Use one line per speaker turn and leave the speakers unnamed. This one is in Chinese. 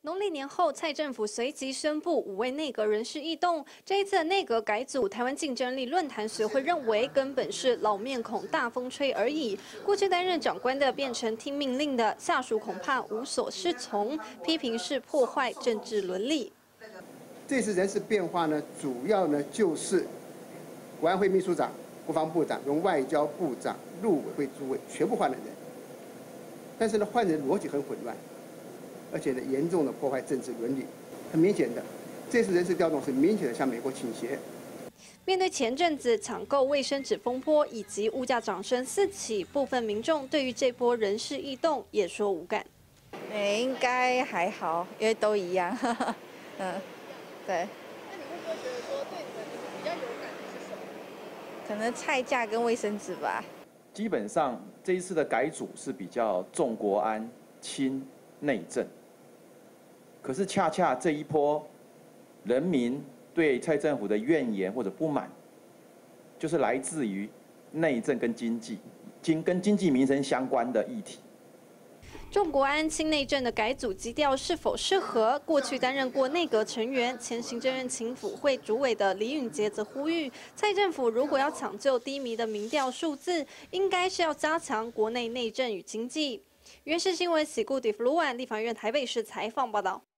农历年后，蔡政府随即宣布5位内阁人事异动。这一次的内阁改组，台湾竞争力论坛学会认为根本是老面孔大风吹而已。过去担任长官的变成听命令的，下属恐怕无所适从，批评是破坏政治伦理。
这次人事变化呢，主要呢就是国安会秘书长、国防部长、跟外交部长、陆委会主委全部换了人，但是呢，换人逻辑很混乱。 而且呢，严重的破坏政治伦理。很明显的，这次人事调动是明显的向美国倾斜。
面对前阵子抢购卫生纸风波以及物价涨升4起，部分民众对于这波人事异动也说无感。
应该还好，因为都一样。对。
那你会不会觉得说，对你们比较有感的是什么？
可能菜价跟卫生纸吧。
基本上这一次的改组是比较重国安、轻内政。 可是恰恰这一波，人民对蔡政府的怨言或者不满，就是来自于内政跟经济，跟经济民生相关的议题。
重国安轻内政的改组基调是否适合？过去担任过内阁成员、前行政院青辅会主委的李允杰则呼吁，蔡政府如果要抢救低迷的民调数字，应该是要加强国内内政与经济。原视新闻喜故迪弗鲁万立法院台北市采访报道。